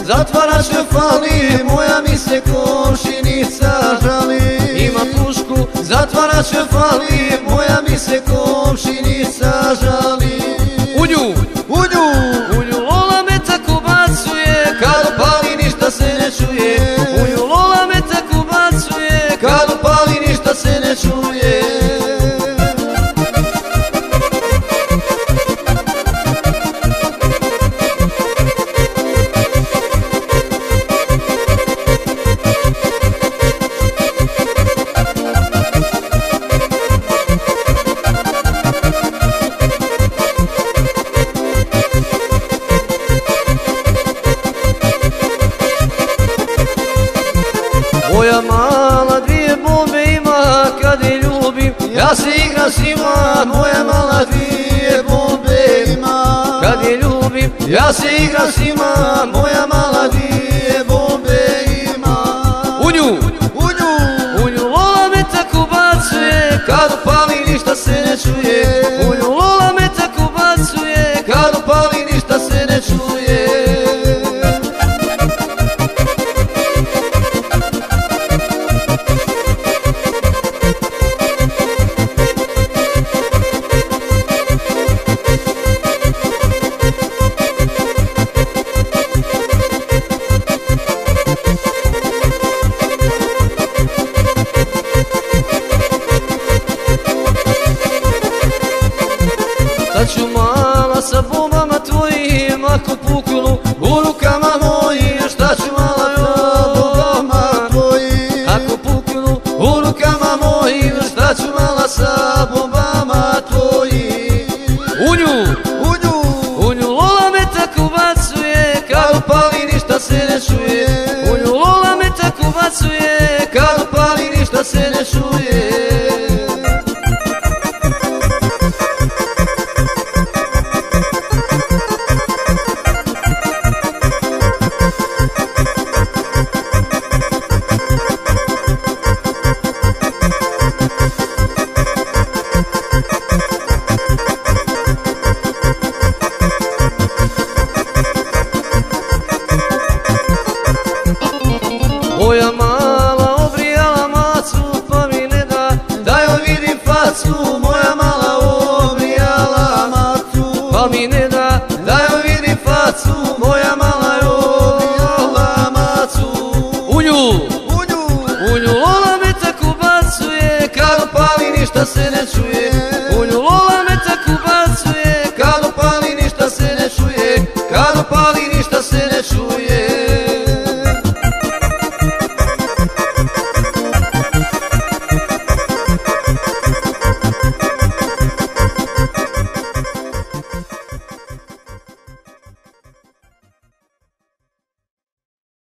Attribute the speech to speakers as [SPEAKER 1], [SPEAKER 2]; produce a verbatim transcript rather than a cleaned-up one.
[SPEAKER 1] zatvarač joj fali, moja mi se komšinica žali. Ima pušku, zatvarač joj fali, moja mi se komšinica žali.
[SPEAKER 2] U nju,
[SPEAKER 1] U nju,
[SPEAKER 2] u nju Lola me tako bacuje,
[SPEAKER 1] kad upali ništa se ne čuje.
[SPEAKER 2] u nju Lola me tako bacuje,
[SPEAKER 1] Kad upali ništa se ne čuje.
[SPEAKER 2] moja mala dvije bombe ima, kad je ljubim,
[SPEAKER 1] Ja se igram s njima, moja mala dvije bombe ima.
[SPEAKER 2] kad je ljubim,
[SPEAKER 1] Ja se igram s njima, moja mala dvije bombe ima.
[SPEAKER 2] u nju,
[SPEAKER 1] U nju,
[SPEAKER 2] u nju Lola me tako bacuje,
[SPEAKER 1] kad upali ništa se ne čuje.
[SPEAKER 2] u nju Lola me tako bacuje,
[SPEAKER 1] Kad upali ništa se ne čuje.
[SPEAKER 2] Sad ću mala sa bombama tvojim, ako puknu
[SPEAKER 1] U rukama mojim, šta ću mala sa bombama tvojim.
[SPEAKER 2] ako puknu
[SPEAKER 1] U rukama mojim, šta ću mala sa bombama tvojim.
[SPEAKER 2] u nju,
[SPEAKER 1] U nju,
[SPEAKER 2] u nju Lola me tako bacuje,
[SPEAKER 1] kad
[SPEAKER 2] kad
[SPEAKER 1] upali ništa se ne čuje.
[SPEAKER 2] u nju Lola me tako bacuje,
[SPEAKER 1] Kad upali ništa se ne čuje.
[SPEAKER 2] moja mala obrijala macu, pa mi ne da,
[SPEAKER 1] Da joj vidim facu, moja mala obrijala macu.
[SPEAKER 2] pa mi ne da,
[SPEAKER 1] Da joj vidim facu, moja mala je obrijala macu.
[SPEAKER 2] u nju,
[SPEAKER 1] U nju,
[SPEAKER 2] u nju Lola me tako bacuje, kad
[SPEAKER 1] kad upali ništa se ne čuje.